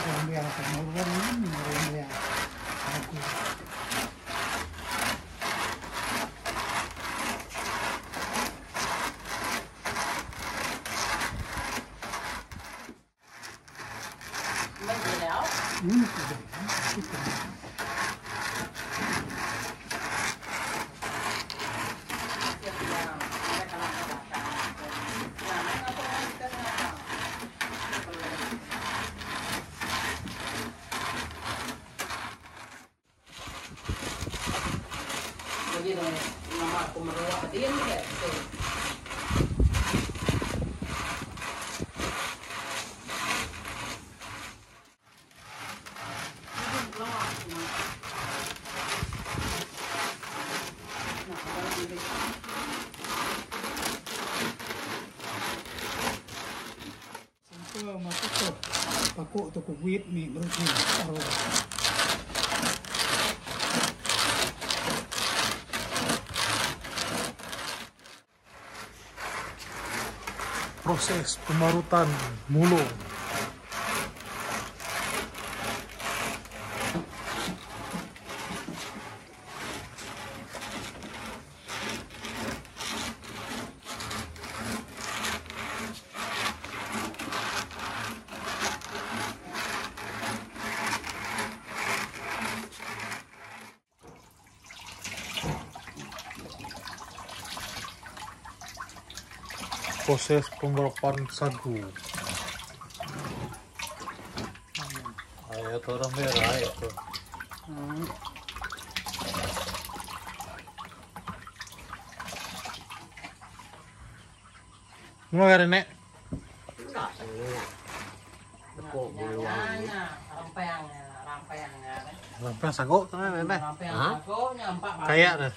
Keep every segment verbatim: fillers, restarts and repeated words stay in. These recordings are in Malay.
yang kemudian ini yang aku. Ini sudah, kita. Jadi nama aku meruak dia ni kan. Sampai masuk ke pakuk tu kuit ni berarti taruh. Proses pemarutan mulung. Proses pembalapan sagu. Ayo tuh orang merah ya tuh. Hmm. Mau gak Nek? Enggak, enggak. Kok buluannya, rampayangnya, rampayangnya. Rampayang sagu tuh Nek. Rampayang sagu nyampak kayak deh.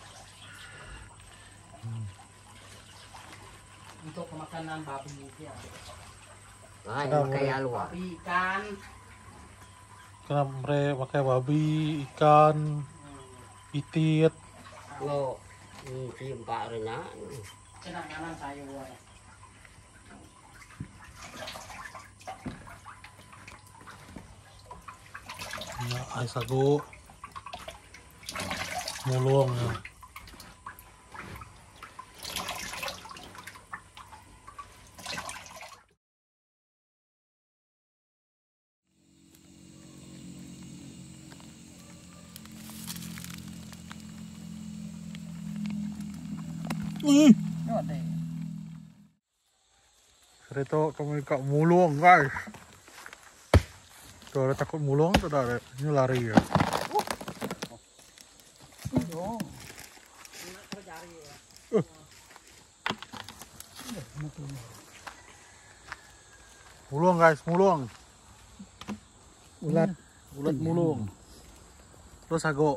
Untuk makanan babi ya. Ah, yang kayak luar. Babi ikan. Kenapa mereka pakai babi, ikan, itit? Lo, ini cium pak rena. Kenangan saya buat. Nah, air sagu, mulung ya. Hmm. Cerita kami kat mulung guys. Tuh ada takut mulung tuh ada. Ini lari ya. Oh. Uh. Mulung guys, mulung. Ulat, ulat mulung. Terus sagu.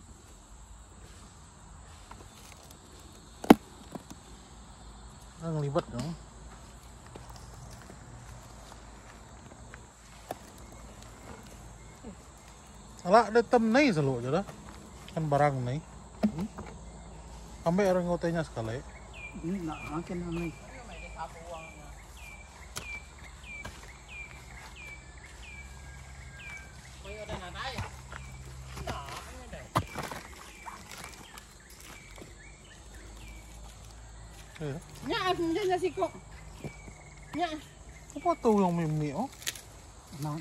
Nah, ngelibet dong. Alah, ada tem nih selalu aja dah. Kan barang nih. Hmm? Ambil orang ngotenya sekali. Ini nak makin ini. Nya, ada nasi kok. Nya, apa tuh yang mimi oh? Nah,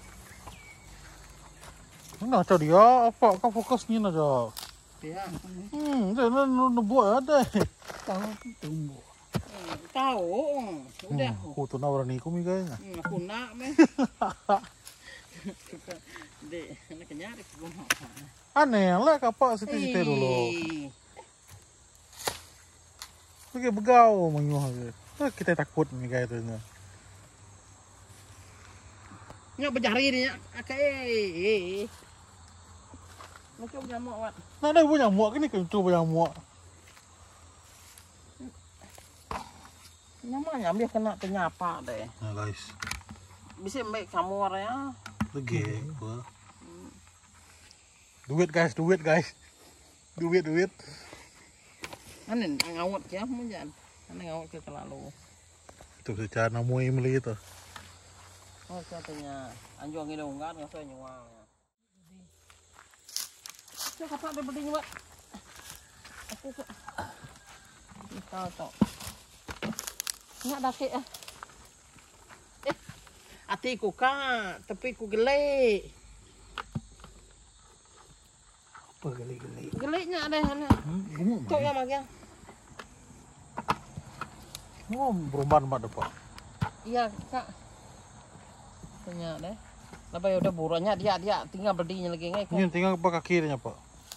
Nah, cak dia apa? Kau fokusnya aja. ya. Hmm, jangan nubuat ada. tahu tumbuh. Tahu. Udah. Hmm, aku tuh nawar nih kumi kayaknya. Aku nak meh. Dek, nak nyari ke rumah. Aneh lah kapak situ-situ dulu. Oke begau menyuh aja. Kita takut nih kayak itu. Nya berjari ni akai. Macam punya muak wat. Nah, ada punya muak ini kan tu punya muak. Namanya biar kena penyapa deh. Nah, guys. Bisa baik kamu ya. Lagi apa? Duit guys, duit guys. Duit, duit. Anin ngawat ya mu jangan. Anin ngawat ke kelalu. Itu secara namu imli itu. Oh, katanya anjuang ini enggak nggak saya nyuang ya. Cok kapan ada bedinya, Pak? Aku cok. Kita cok. Nggak dake ah. Eh, atiku kak, tapi ku gelek. Apa geli-geli? Geleknya ada hana. Hmm, gemuk Cok mah. ya mak ya. Oh, beruban mak depan. Iya kak. Tanya deh. Lepas ya udah buruannya dia dia tinggal bedinya lagi nggak? Ini tinggal ke kirinya pak.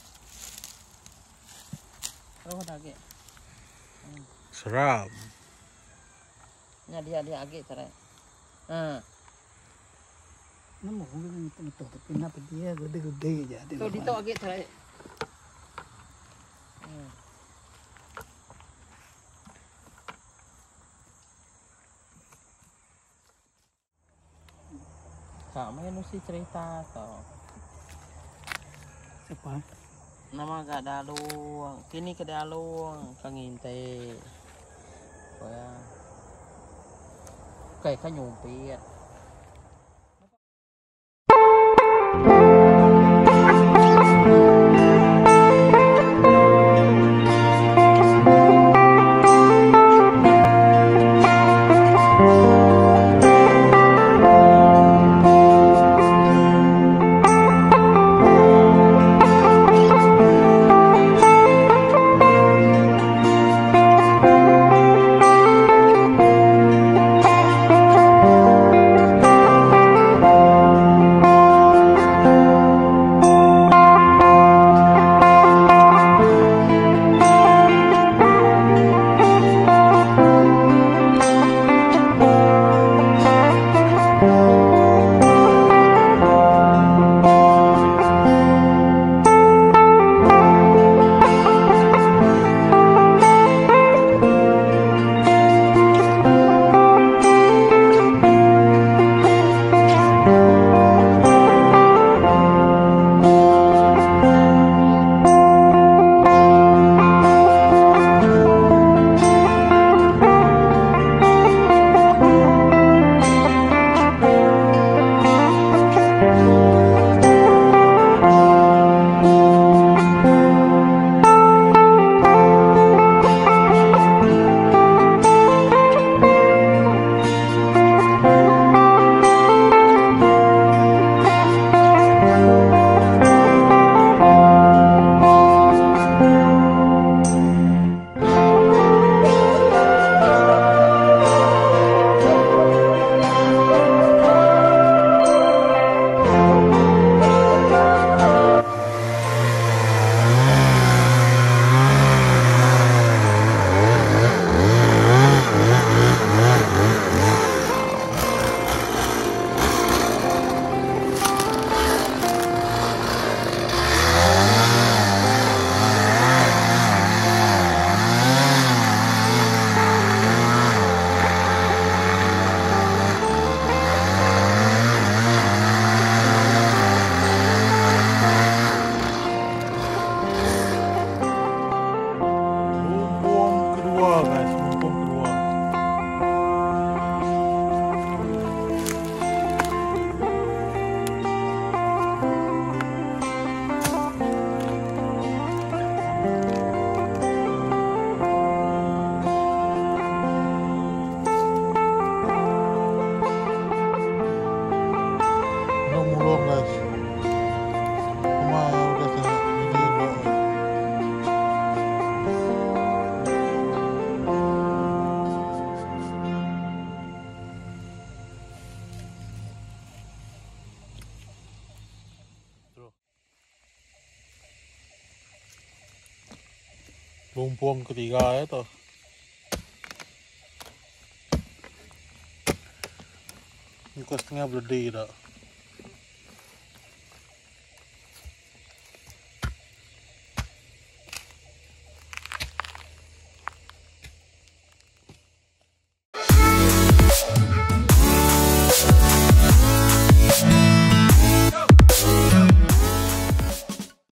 Terus lagi. Seram. Nya dia dia agak cerai. Nah, Nama gue itu tapi kenapa dia gede-gede aja. di tuh depan. dito agak cerai. Hmm. Sama yang mesti cerita tau. Siapa? Nama gak dalung, kini ke dalung, kanginte. Kaya, kayak kan nyumpit. Lumpung ketiga itu. Ini setengah beledi dah.